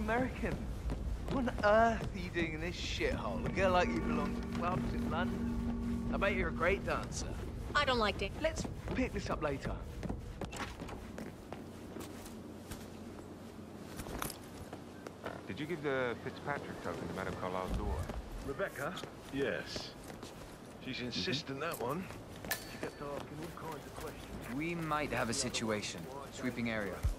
American. What on earth are you doing in this shithole? A girl like you belongs to clubs in London. I bet you're a great dancer. I don't like it. Let's pick this up later. Did you give the Fitzpatrick token to Madame Carlisle's door? Rebecca? Yes. She's insistent, that one. She kept asking all kinds of questions. We might have a situation. Sweeping area.